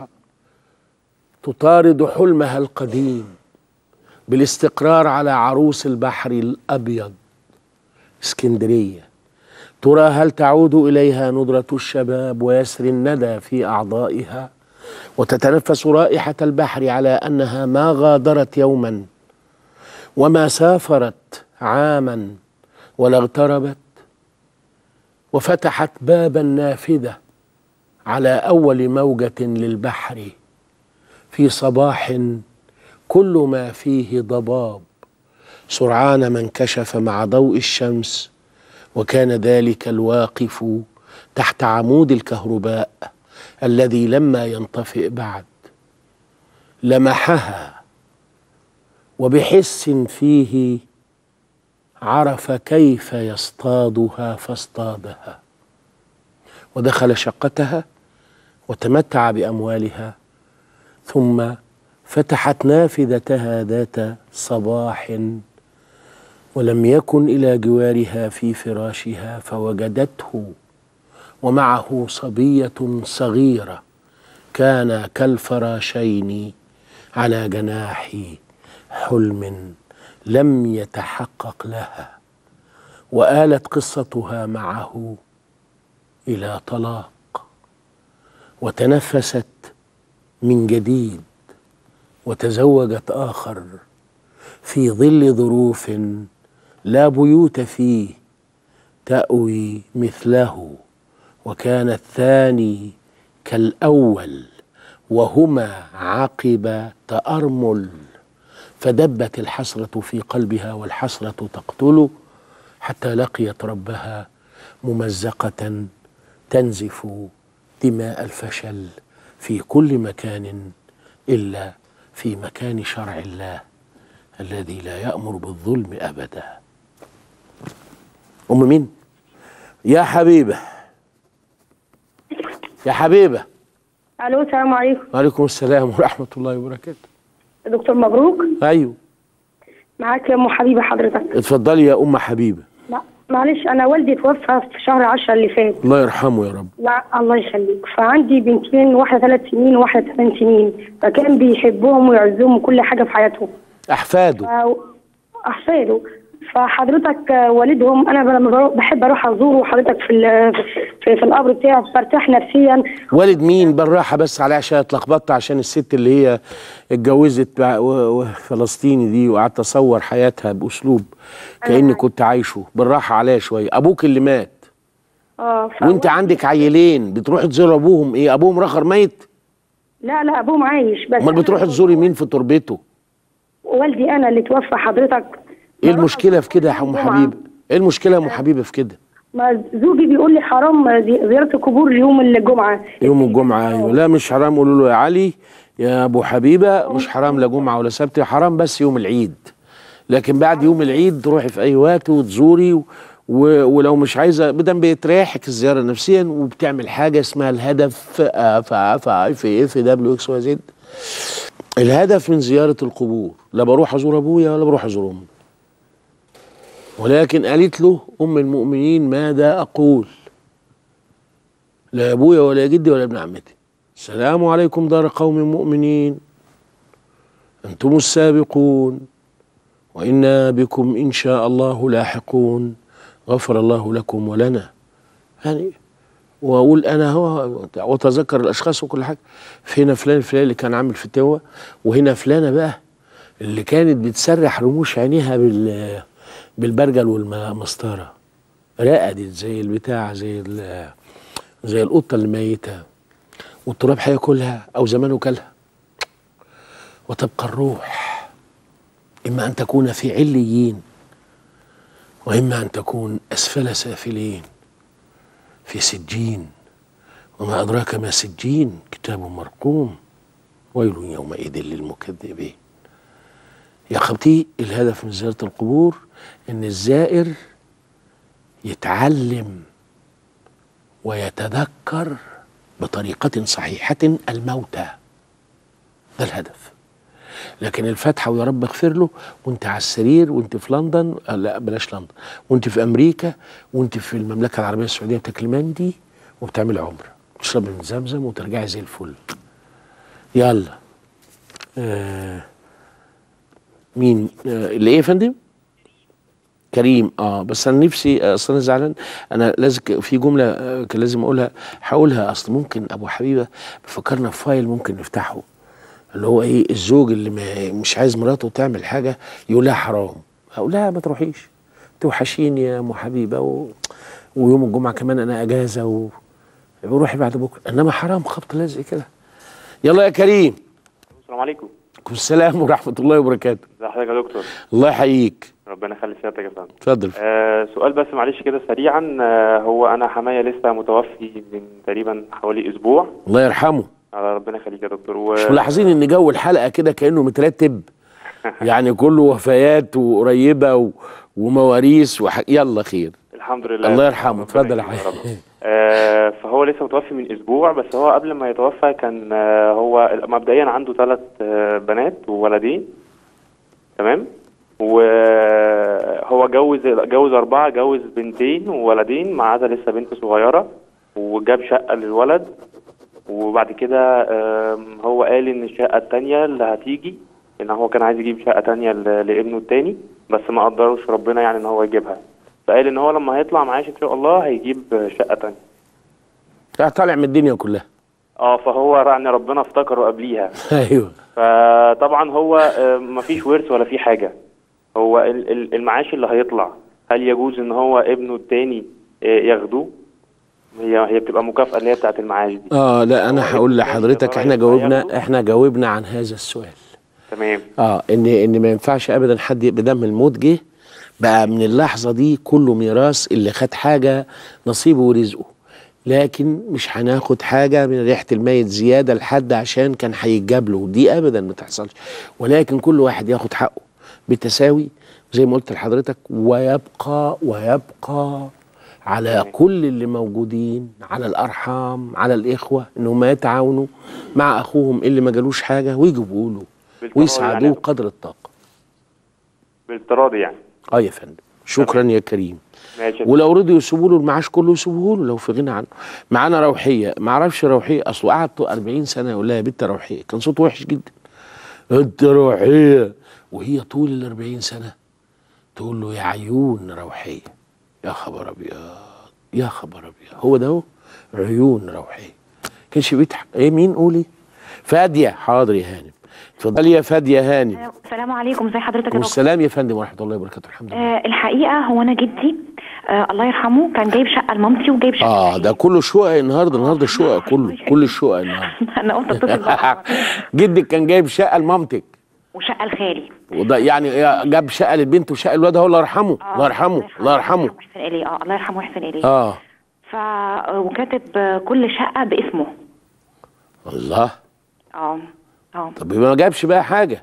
تطارد حلمها القديم بالاستقرار على عروس البحر الابيض اسكندريه. ترى هل تعود إليها ندرة الشباب ويسري الندى في أعضائها وتتنفس رائحة البحر على أنها ما غادرت يوما وما سافرت عاما ولا اغتربت وفتحت باب النافذة على أول موجة للبحر في صباح كل ما فيه ضباب سرعان ما انكشف مع ضوء الشمس، وكان ذلك الواقف تحت عمود الكهرباء الذي لما ينطفئ بعد لمحها وبحس فيه عرف كيف يصطادها فاصطادها ودخل شقتها وتمتع بأموالها ثم فتحت نافذتها ذات صباح ولم يكن إلى جوارها في فراشها فوجدته ومعه صبية صغيرة كان كالفراشين على جناح حلم لم يتحقق لها، وآلت قصتها معه إلى طلاق، وتنفست من جديد وتزوجت آخر في ظل ظروف لا بيوت فيه تأوي مثله، وكان الثاني كالأول وهما عقب تأرمل، فدبت الحسرة في قلبها والحسرة تقتل، حتى لقيت ربها ممزقة تنزف دماء الفشل في كل مكان إلا في مكان شرع الله الذي لا يأمر بالظلم أبدا. أم مين؟ يا حبيبة، يا حبيبة. الو السلام عليكم. وعليكم السلام ورحمة الله وبركاته. دكتور مبروك. أيوه معاك يا ام حبيبه حضرتك. اتفضلي يا أم حبيبة. لا معلش انا والدي توفى في شهر 10 اللي فات. الله يرحمه يا رب. لا الله يخليك. فعندي بنتين، واحده 3 سنين وواحده 8 سنين، فكان بيحبهم ويعزهم وكل حاجه في حياتهم. أحفاده. أحفاده. فحضرتك والدهم انا لما بحب اروح ازوره حضرتك في القبر بتاعه برتاح نفسيا. والد مين؟ بالراحه بس على عشان اتلخبطت، عشان الست اللي هي اتجوزت فلسطيني دي وقعدت اصور حياتها باسلوب كاني كنت عايشه. بالراحه عليا شويه. ابوك اللي مات وانت عندك عيلين، بتروحي تزور ابوهم ايه؟ ابوهم رخر ميت؟ لا ابوهم عايش. بس امال بتروحي تزوري مين في تربته؟ والدي انا اللي توفى حضرتك. ايه المشكله في كده يا ام حبيبه؟ ايه المشكله يا ام حبيبه في كده؟ ما زوجي بيقول لي حرام زياره القبور يوم الجمعه. يوم الجمعه ايوه. لا مش حرام. قولوا له يا علي يا ابو حبيبه مش حرام لا جمعه ولا سبت، حرام بس يوم العيد. لكن بعد يوم العيد تروحي في اي وقت وتزوري ولو مش عايزه بدل بيتريحك الزياره نفسيا، وبتعمل حاجه اسمها الهدف في دبليو اكس واي زد. الهدف من زياره القبور لا بروح ازور ابويا ولا بروح ازور امي، ولكن قالت له أم المؤمنين ماذا أقول؟ لا أبويا ولا جدي ولا ابن عمتي. السلام عليكم دار قوم مؤمنين أنتم السابقون وإنا بكم إن شاء الله لاحقون غفر الله لكم ولنا. يعني وأقول أنا هو وأتذكر الأشخاص وكل حاجة. هنا فلان الفلاني اللي كان عامل فتوى، وهنا فلانة بقى اللي كانت بتسرح رموش عينيها بالبرجل والمسطره، رقدت زي البتاع زي القطه اللي ميته، والتراب هياكلها او زمانه كلها. وتبقى الروح اما ان تكون في عليين واما ان تكون اسفل سافلين في سجين، وما ادراك ما سجين كتاب مرقوم ويل يومئذ للمكذبين. يا خبتي الهدف من زيارة القبور ان الزائر يتعلم ويتذكر بطريقة صحيحة الموتى، ده الهدف. لكن الفاتحة ويا رب اغفر له وانت على السرير وانت في لندن، لا بلاش لندن، وانت في امريكا وانت في المملكة العربية السعودية بتاكل مندي وبتعمل عمرة، تشرب من زمزم وترجعي زي الفل. يلا مين اللي ايه يا فندم؟ كريم. بس انا نفسي اصل انا زعلان، انا لازم في جمله كان لازم اقولها، هقولها. اصل ممكن ابو حبيبه بفكرنا في فايل ممكن نفتحه، اللي هو ايه؟ الزوج اللي مش عايز مراته تعمل حاجه يقول لها حرام. اقول لها ما تروحيش، توحشيني يا ام حبيبه ويوم الجمعه كمان انا اجازه روحي بعد بكره، انما حرام خبط لازق كده. يلا يا كريم. السلام عليكم. وعليكم السلام ورحمه الله وبركاته. ازي حضرتك يا دكتور؟ الله يحييك. ربنا يخلي سيادتك يا فندم. اتفضل. سؤال بس معلش كده سريعا. هو انا حماية لسه متوفي من تقريبا حوالي اسبوع. الله يرحمه. ربنا يخليك يا دكتور. مش ملاحظين ان جو الحلقه كده كانه مترتب؟ يعني كله وفيات وقريبه ومواريث يلا خير. الحمد لله. الله يرحمه. اتفضل يا حبيبي. فهو لسه متوفي من اسبوع، بس هو قبل ما يتوفى كان هو مبدئيا عنده 3 بنات وولدين. تمام. وهو جوز 4، جوز بنتين وولدين ما عدا لسه بنت صغيرة، وجاب شقة للولد. وبعد كده هو قال ان الشقة التانية اللي هتيجي، ان هو كان عايز يجيب شقة تانية لابنه التاني، بس ما قدروش ربنا يعني ان هو يجيبها. فقال ان هو لما هيطلع معاش ان شاء الله هيجيب شقة تانية. طالع من الدنيا كلها. فهو يعني ربنا افتكره قبليها. ايوه. فطبعا هو مفيش ورث ولا في حاجة. هو المعاش اللي هيطلع هل يجوز ان هو ابنه التاني ياخدوه؟ هي بتبقى مكافأة اللي هي بتاعت المعاش دي. لا انا هقول لحضرتك، احنا جاوبنا عن هذا السؤال. تمام. ان ما ينفعش ابدا حد بدم الموت جه بقى من اللحظه دي كله ميراث، اللي خد حاجه نصيبه ورزقه، لكن مش هناخد حاجه من ريحه الميت زياده لحد عشان كان هيتجاب له، دي ابدا ما تحصلش. ولكن كل واحد ياخد حقه بالتساوي زي ما قلت لحضرتك، ويبقى على كل اللي موجودين، على الارحام، على الاخوه، انهم يتعاونوا مع اخوهم اللي ما جالوش حاجه ويجيبوا له ويساعدوه يعني قدر الطاقه. بالتراضي يعني. يا فندم. شكرا يا كريم. ماشي. ولو رضوا يسيبوا له المعاش كله يسيبوه له لو في غنى عنه. معانا روحيه، ما اعرفش روحيه، اصله قعد 40 سنه يقول لها يا بنت روحيه، كان صوته وحش جدا. انت روحيه، وهي طول ال 40 سنه تقول له يا عيون روحيه. يا خبر ابيض، يا خبر ابيض، هو ده هو عيون روحيه. كانش بيضحك. مين؟ قولي. فاديه. حاضر يا هانم، اتفضلي يا فاديه هانم. السلام عليكم، ازي حضرتك يا دكتور؟ والسلام يا فندم ورحمه الله وبركاته. الحمد لله. الحقيقه هو انا جدي الله يرحمه كان جايب شقه لمامتي وجايب شقه ده كله شقق النهارده الشقق كل الشقق النهارده. انا قلت اتصل جدك كان جايب شقه لمامتك وشقه لخالي، وده يعني جاب شقه للبنت وشقه للواد، هو الله يرحمه. الله يرحمه. الله يرحمه. الله يرحمه ويحسن اليه. وكاتب كل شقه باسمه. الله. طب يبقى ما جابش بقى حاجه.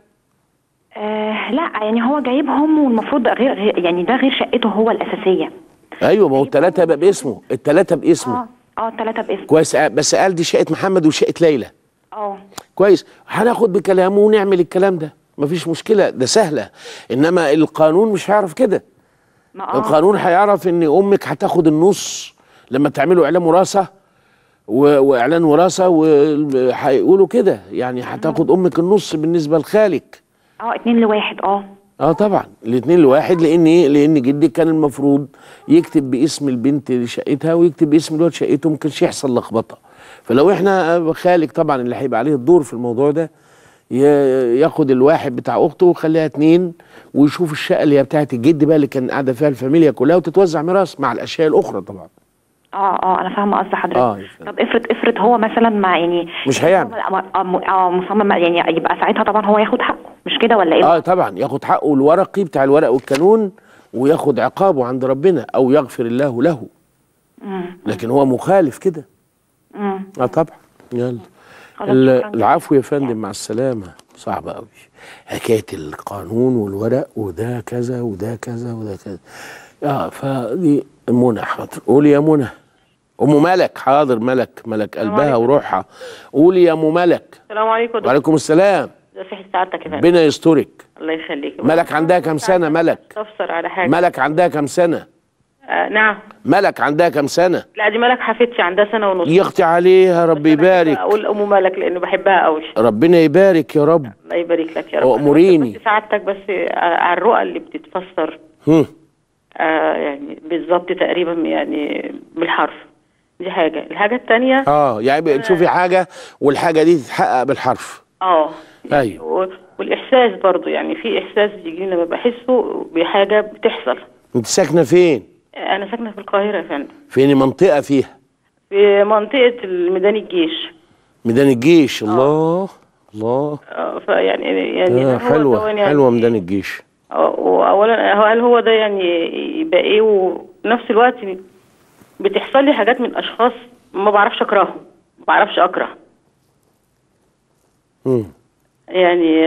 لا يعني هو جايبهم، والمفروض غير يعني ده غير شقته هو الاساسيه. ايوه، ما هو الثلاثه بقى باسمه، الثلاثه باسمه. الثلاثه باسمه. كويس. بس قال دي شقه محمد وشقه ليلى. كويس، هناخد بكلامه ونعمل الكلام ده، مفيش مشكله، ده سهله. انما القانون مش هيعرف كده. القانون هيعرف ان امك هتاخد النص لما تعملوا اعلان وراثه واعلان وراثه، وهيقولوا كده يعني هتاخد امك النص بالنسبه لخالك. 2-1. طبعا 2-1. لان ايه؟ لان جدي كان المفروض يكتب باسم البنت شقتها ويكتب باسم الولد شقته، ما كانش يحصل لخبطه. فلو احنا خالك طبعا اللي هيبقى عليه الدور في الموضوع ده ياخد الواحد بتاع اخته ويخليها 2، ويشوف الشقه اللي هي بتاعت الجد بقى اللي كان قاعده فيها الفاميليا كلها، وتتوزع ميراث مع الاشياء الاخرى طبعا. انا فاهمه قصد حضرتك. طب افرض هو مثلا ما يعني مش هيعمل مصمم يعني، يبقى ساعتها طبعا هو ياخد حقه، مش كده ولا ايه؟ طبعا ياخد حقه الورقي بتاع الورق والقانون، وياخد عقابه عند ربنا او يغفر الله له. لكن هو مخالف كده. طبعا. يلا. العفو يا فندم، مع السلامه. صعبه قوي حكايه القانون والورق، وده كذا وده كذا وده كذا. فدي منى. حاضر. قولي يا منى. ام ملك. حاضر. ملك قلبها وروحها. قولي يا ام ملك. السلام عليكم. وعليكم السلام. في سعادتك يا فندم. ربنا يسترك. الله يخليك. ملك عندها كام سنه؟ ملك تفسر على حاجه. ملك عندها كام سنه؟ نعم. ملك عندها كام سنه؟ لا دي ملك حفيدتي عندها 1.5 سنة. يا اختي عليها، ربي يبارك. اقول ام ملك لانه بحبها قوي. ربنا يبارك يا رب. الله يبارك لك يا رب. واموريني. بس سعادتك بس على الرؤى اللي بتتفسر يعني بالظبط تقريبا يعني بالحرف، دي حاجه. الحاجه الثانيه يعني تشوفي حاجه والحاجه دي تتحقق بالحرف. يعني ايوه. والاحساس برضو يعني في احساس بيجي لما بحسه بحاجه بتحصل. انت ساكنه فين؟ انا ساكنه في القاهره يا فندم. فين منطقه فيها؟ في منطقه ميدان الجيش. ميدان الجيش. الله. فيعني حلوه ميدان الجيش. واولا هل هو ده يعني يبقى ايه؟ ونفس الوقت بتحصل لي حاجات من اشخاص ما بعرفش اكرههم، ما بعرفش اكره. يعني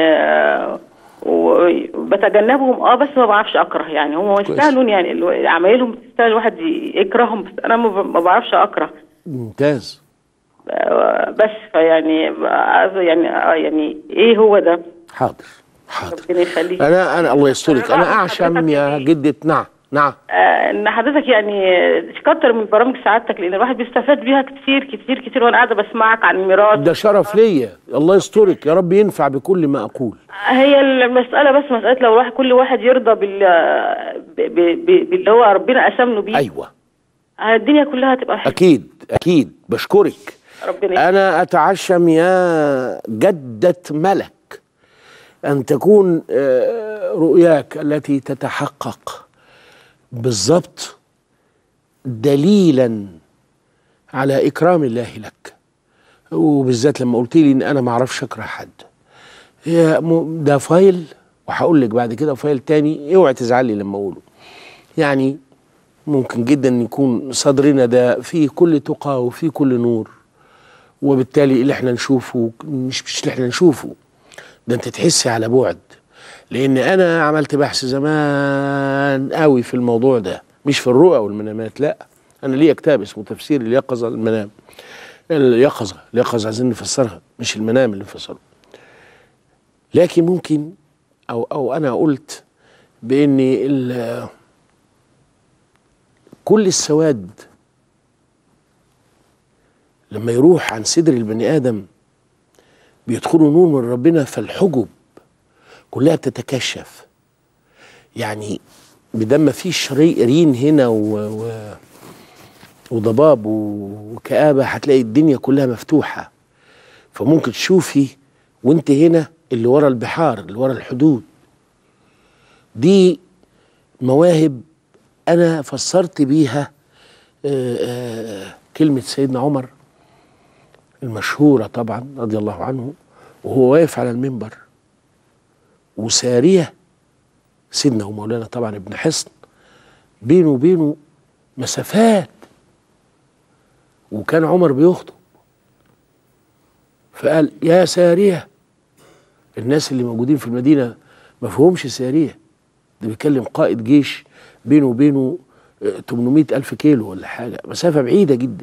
وبتجنبهم بس ما بعرفش اكره. يعني هم يستاهلوا، يعني عمايلهم تستاهل الواحد يكرههم، بس انا ما بعرفش اكره. ممتاز. بس فيعني يعني ايه هو ده؟ حاضر. حاضر. ربنا يخليك. انا الله يسترك، انا اعشم يا جدة. نعم ان حضرتك يعني تكتر من برامج سعادتك، لان الواحد بيستفاد بيها كتير كتير كتير، وانا قاعده بسمعك عن الميراث. ده شرف ليا، الله يسترك، يا رب ينفع بكل ما اقول. هي المساله بس مساله لو كل واحد يرضى باللي هو ربنا قسم له بيه. ايوه الدنيا كلها هتبقى حلوه. اكيد بشكرك. ربنا انا اتعشم يا جدة ملك ان تكون رؤياك التي تتحقق بالضبط دليلا على اكرام الله لك، وبالذات لما قلت لي ان انا ما اعرفش اكره حد. ده فايل، وهقول لك بعد كده فايل تاني، اوعي تزعلي لما اقوله. يعني ممكن جدا يكون صدرنا ده فيه كل تقى وفيه كل نور، وبالتالي اللي احنا نشوفه مش اللي احنا نشوفه ده، انت تحسي على بعد. لان انا عملت بحث زمان قوي في الموضوع ده، مش في الرؤى والمنامات، لا، انا ليا كتاب اسمه تفسير اليقظه المنام. اليقظه عايزين نفسرها، مش المنام اللي نفسره. لكن ممكن او انا قلت بان كل السواد لما يروح عن صدر البني ادم بيدخلوا نور من ربنا، فالحجب كلها بتتكشف. يعني بدل ما فيش رين هنا وضباب وكآبة، هتلاقي الدنيا كلها مفتوحة، فممكن تشوفي وانت هنا اللي ورا البحار، اللي ورا الحدود. دي مواهب انا فسرت بيها كلمة سيدنا عمر المشهورة طبعا رضي الله عنه، وهو واقف على المنبر وسارية سيدنا ومولانا طبعا ابن حصن بينه وبينه مسافات، وكان عمر بيخطب فقال يا سارية. الناس اللي موجودين في المدينة ما فهمش سارية، ده بيتكلم قائد جيش بينه وبينه 800,000 كيلو ولا حاجة، مسافة بعيدة جدا.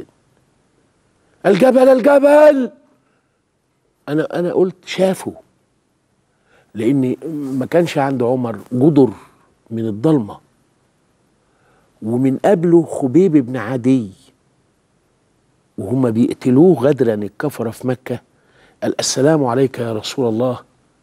الجبل أنا قلت شافه، لأن ما كانش عند عمر جدر من الضلمة. ومن قبله خبيب بن عدي وهم بيقتلوه غدرا الكفرة في مكة، قال السلام عليك يا رسول الله،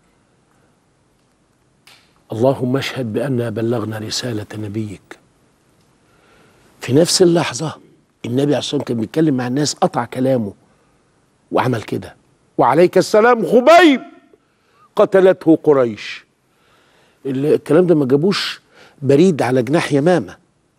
اللهم اشهد بأننا بلغنا رسالة نبيك. في نفس اللحظة النبي عليه الصلاة والسلام كان بيتكلم مع الناس، قطع كلامه وعمل كده، وعليك السلام خبيب قتلته قريش. الكلام ده ما جابوش بريد على جناح يمامة،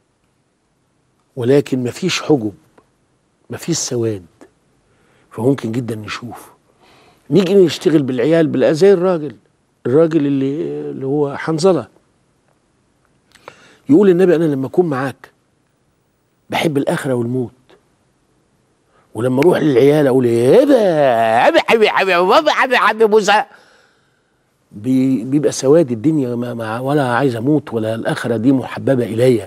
ولكن ما فيش حجب، ما فيش سواد، فممكن جدا نشوف. نيجي نشتغل بالعيال بقى زي الراجل اللي هو حنظلة، يقول النبي انا لما اكون معاك بحب الاخره والموت، ولما اروح للعيال اقول ايه ده حبيبي موسى، بيبقى سواد الدنيا، ولا عايز اموت ولا الاخره دي محببه الي.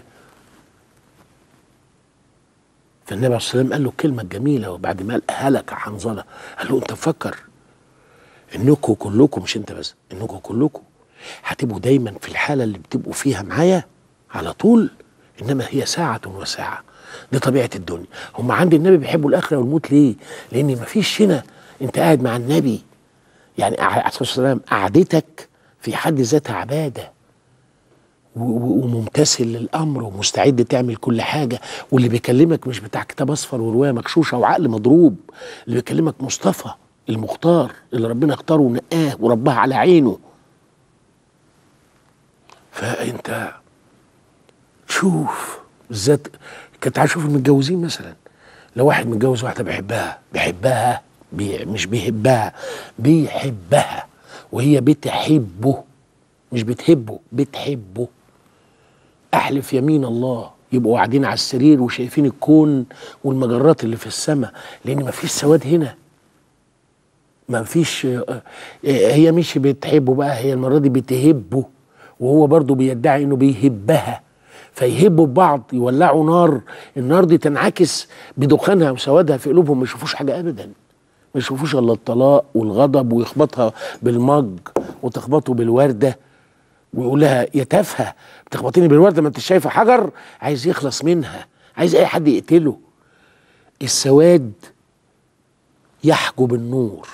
فالنبي عليه الصلاه والسلام قال له الكلمه الجميله، وبعد ما قال هلك حنظله قال له انت فكر انكم كلكم، مش انت بس، انكم كلكم هتبقوا دايما في الحاله اللي بتبقوا فيها معايا على طول، انما هي ساعه وساعه، دي طبيعه الدنيا. هم عند النبي بيحبوا الاخره والموت ليه؟ لان مفيش هنا انت قاعد مع النبي، يعني عليه الصلاه والسلام قعدتك في حد ذاتها عباده، وممتثل للامر ومستعد تعمل كل حاجه. واللي بيكلمك مش بتاع كتاب اصفر وروايه مكشوشه وعقل مضروب، اللي بيكلمك مصطفى المختار اللي ربنا اختاره ونقاه ورباه على عينه. فانت شوف بالذات كنت هشوف المتجوزين مثلا، لو واحد متجوز واحده بيحبها مش بيحبها، بيحبها وهي بتحبه، مش بتحبه، بتحبه. احلف يمين الله يبقوا قاعدين على السرير وشايفين الكون والمجرات اللي في السماء، لان مفيش سواد هنا، مفيش. هي مش بتحبه بقى، هي المره دي بتهبه، وهو برضه بيدعي انه بيهبها، فيهبوا ببعض، يولعوا نار، النار دي تنعكس بدخانها وسوادها في قلوبهم، ما يشوفوش حاجه ابدا، ما يشوفوش الا الطلاق والغضب، ويخبطها بالمج وتخبطه بالورده ويقول لها يا تافهه بتخبطيني بالورده ما انت شايفه حجر. عايز يخلص منها، عايز اي حد يقتله. السواد يحجب النور،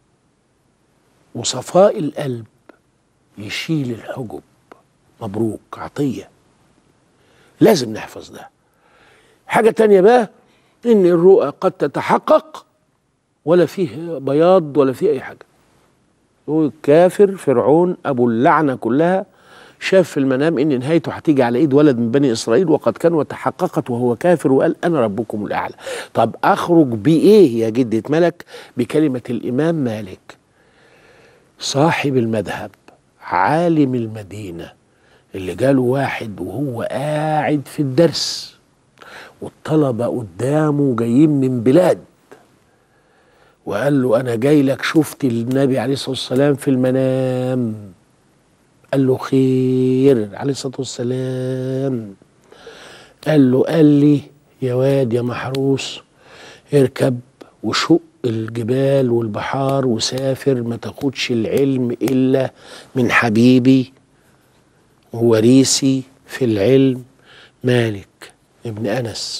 وصفاء القلب يشيل الحجب. مبروك، عطيه، لازم نحفظ ده. حاجه تانيه بقى، ان الرؤى قد تتحقق ولا فيه بياض ولا فيه اي حاجه. هو كافر فرعون ابو اللعنه كلها شاف في المنام ان نهايته هتيجي على ايد ولد من بني اسرائيل، وقد كان وتحققت وهو كافر وقال انا ربكم الاعلى. طب اخرج بايه يا جدة ملك؟ بكلمه الامام مالك صاحب المذهب عالم المدينه، اللي جاله واحد وهو قاعد في الدرس والطلبه قدامه جايين من بلاد، وقال له انا جاي لك، شفت النبي عليه الصلاه والسلام في المنام. قال له خير عليه الصلاه والسلام. قال له قال لي يا واد يا محروس اركب وشق الجبال والبحار وسافر، ما تاخدش العلم الا من حبيبي ووريثي في العلم مالك ابن انس.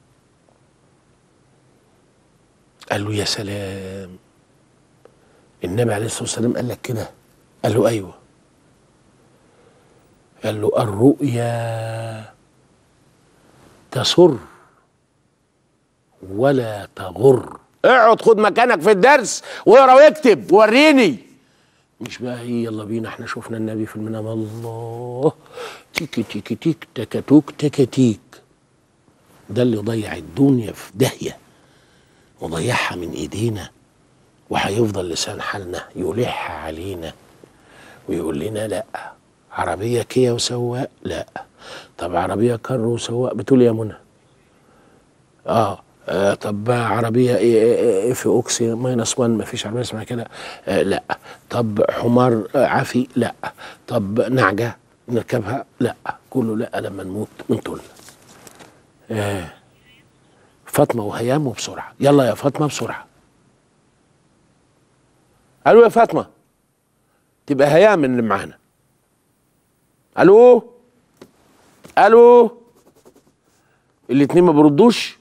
قال له يا سلام، النبي عليه الصلاه والسلام قال لك كده؟ قال له ايوه. قال له الرؤيا تسر ولا تغر. اقعد خد مكانك في الدرس واقرا واكتب وريني. مش بقى هي يلا بينا احنا شفنا النبي في المنام، الله تيكي تيكي تيك تكاتوك تكاتيك. ده اللي ضيع الدنيا في داهيه وضيعها من ايدينا، وهيفضل لسان حالنا يلح علينا ويقول لنا لا عربيه كيا وسواق، لا طب عربيه كر وسواق بتقول يا منى طب عربيه اف اوكسي ماينس 1 ما فيش عربيه اسمها كده لا. طب حمار عافي لا. طب نعجه نركبها لا. كله لا لما نموت من طول. فاطمه وهيام وبسرعه، يلا يا فاطمه بسرعه. الو يا فاطمه، تبقى هيام اللي معانا. الو الو، الاتنين ما بيردوش.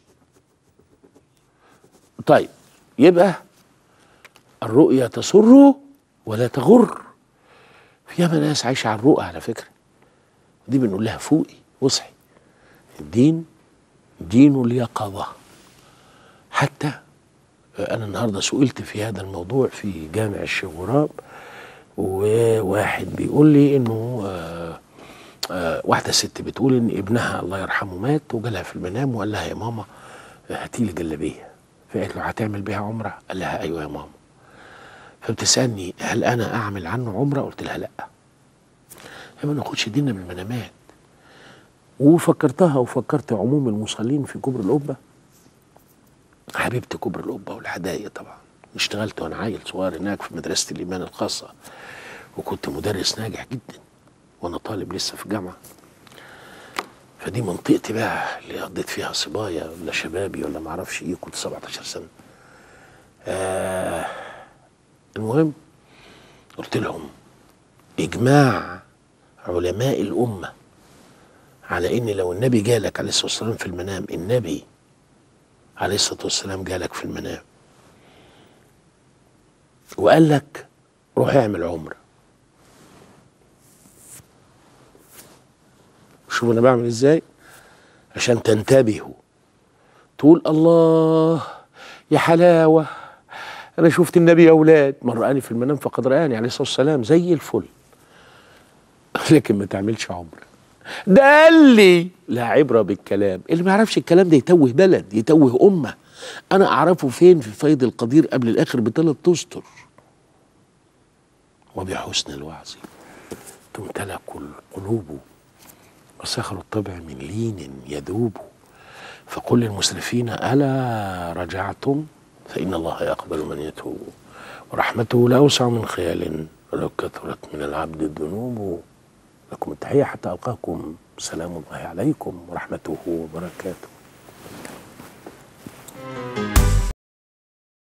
طيب يبقى الرؤيا تسر ولا تغر. في ياما ناس عايشه على الرؤى على فكره، دي بنقول لها فوقي واصحي. الدين دين اليقظه. حتى انا النهارده سئلت في هذا الموضوع في جامع الشيخ غراب، وواحد بيقول لي انه واحده ست بتقول ان ابنها الله يرحمه مات، وجالها في المنام وقال لها يا ماما هاتي لي جلابيه. فقالت له هتعمل بيها عمره؟ قال لها ايوه يا ماما. فبتسالني هل انا اعمل عنه عمره؟ قلت لها لا، ما ناخدش ديننا من المنامات. وفكرتها وفكرت عموم المصلين في كبر القبه، حبيبتي كبر القبه والحدايق طبعا. اشتغلت وانا عيل صغير هناك في مدرسه الايمان الخاصه، وكنت مدرس ناجح جدا وانا طالب لسه في الجامعه. فدي منطقتي بقى اللي قضيت فيها صبايا ولا شبابي ولا ما اعرفش ايه، كنت 17 سنه. المهم قلت لهم اجماع علماء الامه على ان لو النبي جالك عليه الصلاه والسلام في المنام، النبي عليه الصلاه والسلام جالك في المنام وقال لك روح اعمل عمره، شوف انا بعمل ازاي عشان تنتبهوا، تقول الله يا حلاوه انا شفت النبي يا اولاد، من رآني في المنام فقد رآني عليه الصلاه والسلام، زي الفل. لكن ما تعملش عمره. ده قال لي لا عبره بالكلام، اللي ما يعرفش الكلام ده يتوه بلد يتوه امه. انا اعرفه فين؟ في فيض القدير قبل الاخر ب3 أسطر. وبحسن الوعظ تمتلك القلوب وصخر الطبع من لين يذوب. فقل للمسرفين ألا رجعتم فإن الله يقبل من يتوب ورحمته لا أوسع من خيال ولو كثرت من العبد الذنوب. لكم التحية حتى ألقاكم، سلام الله عليكم ورحمته وبركاته.